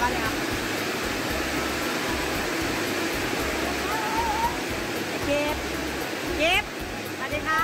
มาแล้วเก็บสวัสดีครับ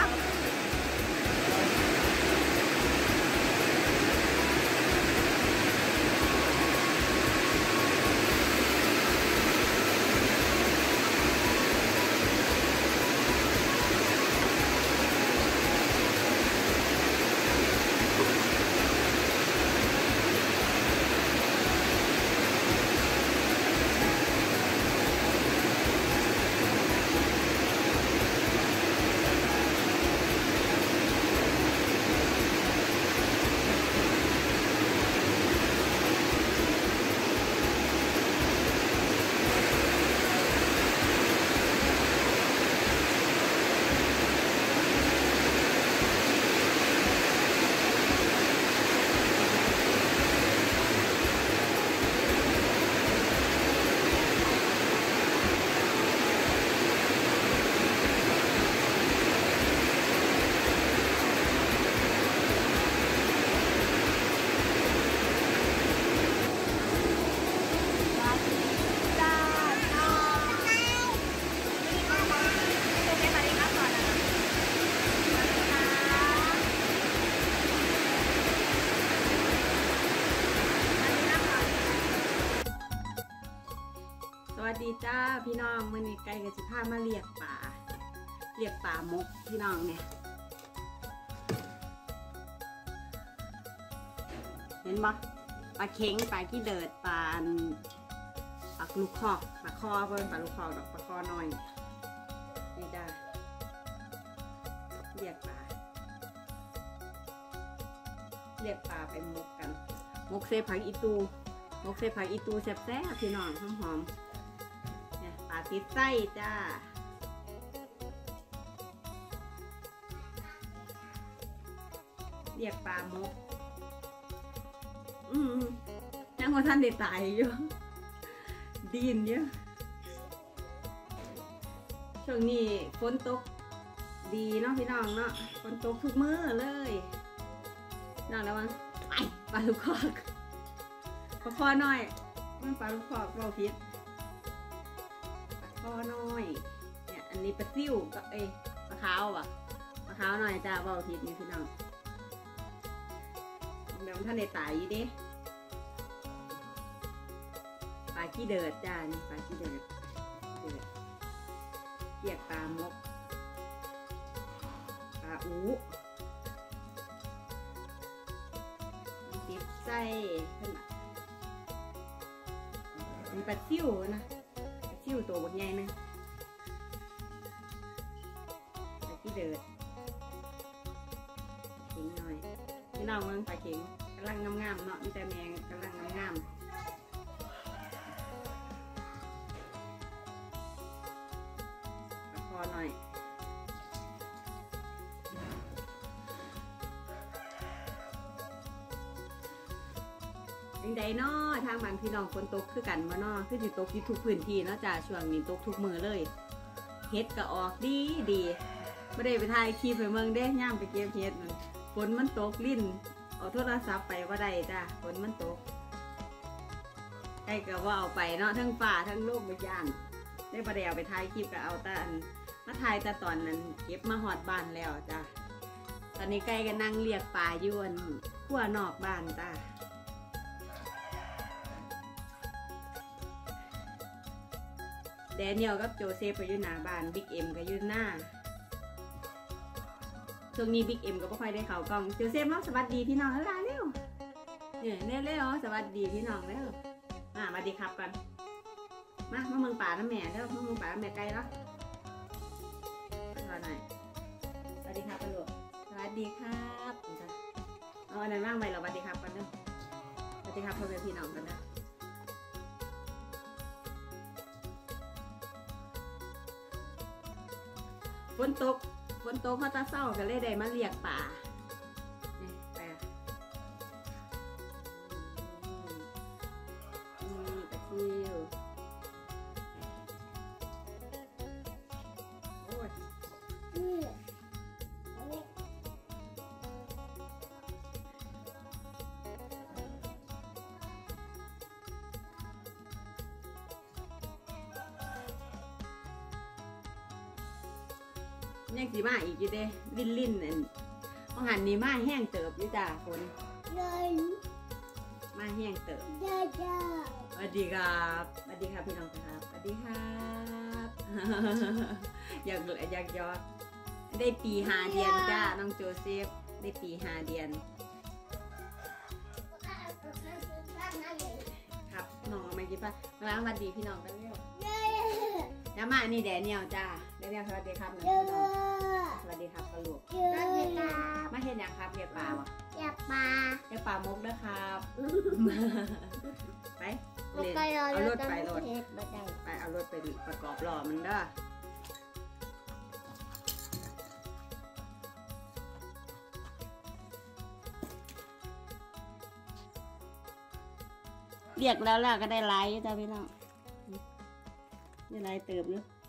วัสดีจ้าพี่น้องมื้อนี้ไก่กับสิพามาเรียกปลามกพี่น้องเนี่ยเห็นปะปลาเค็งปลาขี้เดิดปลาลูกคอกปลาคอเพิ่นปลาลูกคอกดอกปลาคอน้อยนี่จ้าเรียกปลาไปมกกันมกเซผักอีตูแซ่บๆพี่น้องหอมเนี่ยปลาติดไส้จ้าเรียกปลามกยังว่าท่านได้ตายอยู่ดินเยอะช่วงนี้ฝนตกดีเนาะพี่น้องเนาะฝนตกทุกมื้อเลยน้องระวังปลาลูกคอกปลาคอน้อยมันปลาลูกคอกเราพิษปลาคอน้อยเนี่ยอันนี้ปลาซิ่วกับปลาขาวอ่ะปลาขาวหน่อยจ้าเราพิษนี่พี่น้องเดี๋ยวท่านได้ตายอยู่ดิปลาขี้เดิดจ้านี่ปลาขี้เดิดเรียกปลามกปลาอูติดไส้ขนาดมีปลาซิ่วนะปลาซิ่วตัวบดใหญ่นะปลาขี้เดิดเข็งหน่อยพี่น้องเมืองปลาเข็งกำลังงามๆเนาะมีแต่แมงกำลังงามพอหน่อยยังไงเนาะทางบางพี่น้องฝนตกคือกันมาเนาะคือสิตกที่ทุกพื้นที่เนาะจ้าช่วงนี้ตกทุกมือเลยเฮ็ดก็ออกดีไม่ได้ไปถ่ายคลิปไปเมืองเด้ย่ามไปเก็บเฮ็ดฝนมันตกลิ้นเอาโทรศัพท์ไปว่าได้จ้าฝนมันตกไอ้ก็ว่าเอาไปเนาะทั้งป่าทั้งโลกไปย่านได้ประเดี๋ยวไปถ่ายคลิปก็เอาแต่มาถ่ายแต่ตอนนั้นเก็บมาหอดบ้านแล้วจ้าตอนนี้ไก่ก็นั่งเรียกปลาอยู่ขั้วนอกบ้านจ้าแดเนียลกับโจเซฟไปอยู่หน้าบ้านบิ๊กเอ็มก็อยู่หน้าช่วงนี้บิ๊กเอ็มก็ไม่ค่อยได้เข้ากล้องโจเซฟมาสวัสดีพี่น้องแล้วล่ะเร็วเนี่ยเร็วสวัสดีพี่น้องแล้วมาสวัสดีครับกันมาเมืองป่าน้ำแม่เด้อมาเมืองป่าน้ำแม่ไกลแล้วรอหน่อยสวัสดีครับลูกสวัสดีครับเอาอันนั้นว่างไปเราสวัสดีครับกันเด้อสวัสดีครับพ่อแม่พี่น้องกันเด้อฝนตกมาตาเศร้าก็เลยได้มาเรียกป่าปลาซิวโอ้ยยังสีมาอีกอยู่เด้ลิ้นอันอาหารนี้มาแห้งเติบอยู่จ้าคนมาแห้งเติบสวัสดีครับสวัสดีครับพี่น้องครับสวัสดีครับอยากยอดได้ปี5 เดือนจ้าน้องโจเซฟได้ปี5 เดือนครับน้องเอามากินป่ะล้างสวัสดีพี่น้องกันเร็วน้ำมานี่แดเนียลจ้าแดเนียลสวัสดีครับน้องสวัสดีครับปลาลูกมาเห็นยังครับเรียกปลาบ่เรียกปลามกนะครับไปเอารถไปรถไปเอารถไปประกอบหล่อมันเด้อเรียกแล้วล่ะก็ได้ไลค์จ้าพี่น้องได้ไลค์เติบอยู่